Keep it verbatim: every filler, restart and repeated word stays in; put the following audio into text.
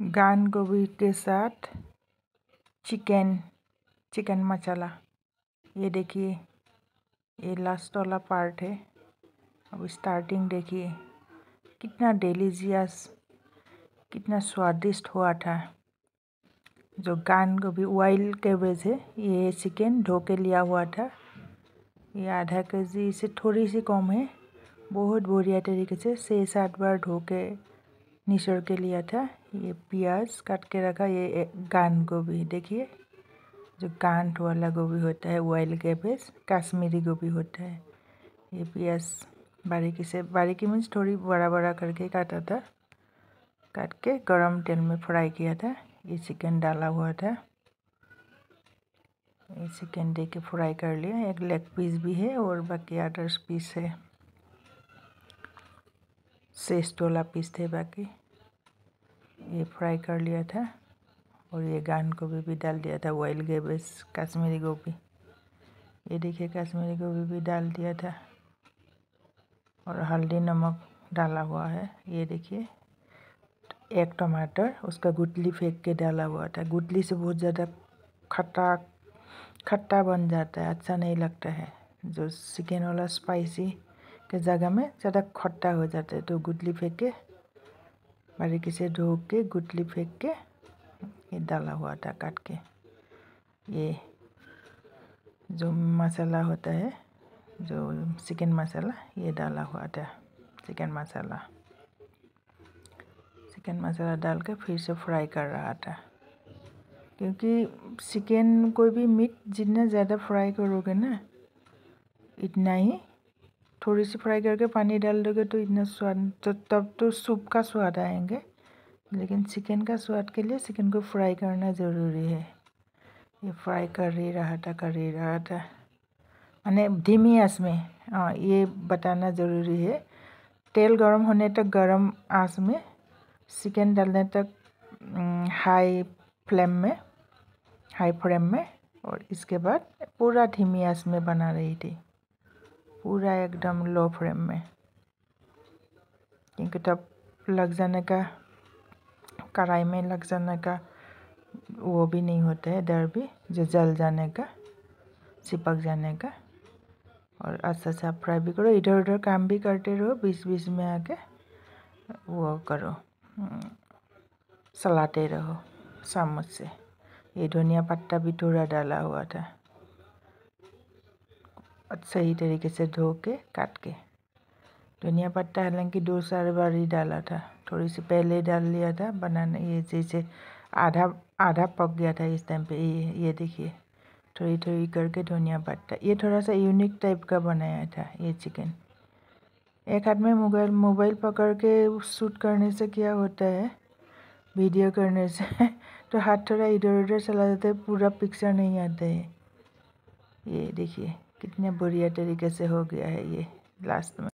गान गोभी के साथ चिकन चिकन मसाला। ये देखिए, ये लास्ट वाला पार्ट है। अब स्टार्टिंग देखिए कितना डिलीशियस, कितना स्वादिष्ट हुआ था। जो गान गोभी वाइल्ड कैबेज है, ये चिकन धो के लिया हुआ था। ये आधा के जी से थोड़ी सी कम है। बहुत बढ़िया तरीके से छः सात बार धो के निचोड़ के लिया था। ये प्याज काट के रखा। ये गान गोभी देखिए, जो गांठ वाला गोभी होता है, वाइल्ड कैबेज कश्मीरी गोभी होता है। ये प्याज बारीकी से, बारीकी मीन्स थोड़ी बड़ा बड़ा करके काटा था, काट के गरम तेल में फ्राई किया था। ये चिकन डाला हुआ था। ये चिकन दे के फ्राई कर लिया। एक लेग पीस भी है और बाकी अदर्स पीस है, शेष वाला पीस थे बाकी। ये फ्राई कर लिया था और ये गान गोभी भी डाल दिया था, वाइल्ड कैबेज कश्मीरी गोभी। ये देखिए कश्मीरी गोभी भी डाल दिया था और हल्दी नमक डाला हुआ है। ये देखिए एक टमाटर, उसका गुठली फेंक के डाला हुआ था। गुठली से बहुत ज़्यादा खट्टा खट्टा बन जाता है, अच्छा नहीं लगता है। जो चिकन वाला स्पाइसी के जगह में ज़्यादा खट्टा हो जाता है, तो गुठली फेंक के बारीकी से धो के गुठली फेंक के ये डाला हुआ था काट के। ये जो मसाला होता है, जो चिकन मसाला, ये डाला हुआ था। चिकन मसाला चिकन मसाला डाल के फिर से फ्राई कर रहा था, क्योंकि चिकन कोई भी मीट जितना ज़्यादा फ्राई करोगे ना, इतना ही थोड़ी सी फ्राई करके पानी डाल दोगे तो इतना स्वाद, तो तब तो सूप का स्वाद आएंगे। लेकिन चिकन का स्वाद के लिए चिकन को फ्राई करना ज़रूरी है। ये फ्राई कर ही रहा था कर ही रहा था माने धीमी आंच में। हाँ, ये बताना ज़रूरी है। तेल गरम होने तक गरम आंच में, चिकन डालने तक हाई फ्लेम में हाई फ्लेम में और इसके बाद पूरा धीमी आंच में बना रही थी, पूरा एकदम लो फ्लेम में, क्योंकि तब लग जाने का, कढ़ाई में लग जाने का वो भी नहीं होता है, डर भी, जो जल जाने का, चिपक जाने का। और अच्छा से आप फ्राई भी करो, इधर उधर काम भी करते रहो, बीच बीच में आके वो करो, चलाते रहो चम्मच से। ये धनिया पत्ता भी थोड़ा डाला हुआ था, सही तरीके से धो के काट के। धनिया पत्ता हालांकि दो चार बार ही डाला था, थोड़ी सी पहले डाल लिया था बनाने। ये जैसे आधा आधा पक गया था इस टाइम पे। ये ये देखिए थोड़ी थोड़ी करके धनिया पत्ता। ये थोड़ा सा यूनिक टाइप का बनाया था ये चिकन। एक हाथ में मोबाइल मोबाइल पकड़ के शूट करने से क्या होता है, वीडियो करने से तो हाथ थोड़ा इधर उधर चला जाता है, पूरा पिक्चर नहीं आता है। ये देखिए कितने बढ़िया तरीके से हो गया है ये लास्ट में।